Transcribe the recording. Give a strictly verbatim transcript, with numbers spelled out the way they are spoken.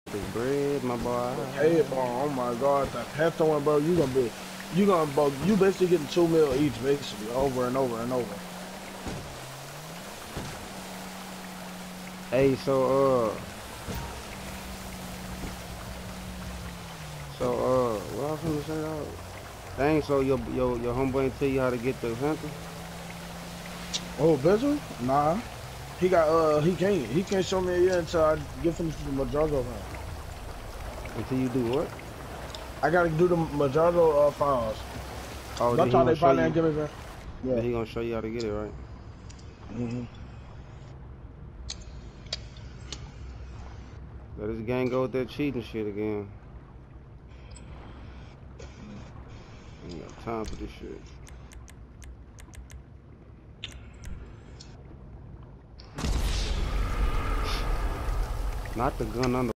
This bread, my boy. Hey, bro, oh my God, that Panther one, bro, you gonna be, you gonna, bro, you basically getting two mil each, basically, over and over and over. Hey, so uh, so uh, what I was gonna say? Uh, dang, so your your your homeboy ain't tell you how to get the Panther Oh, Bizzle? Nah, he got, uh, he can't, he can't show me it yet until I get finished with the Majago man. until you do what? I gotta do the Majago uh, files. Oh, then That's he how gonna they show probably you. ain't give me, man. Then Yeah. he gonna show you how to get it, right? Mm-hmm. Let this gang go with that cheating shit again. I ain't got time for this shit. Not the gun under.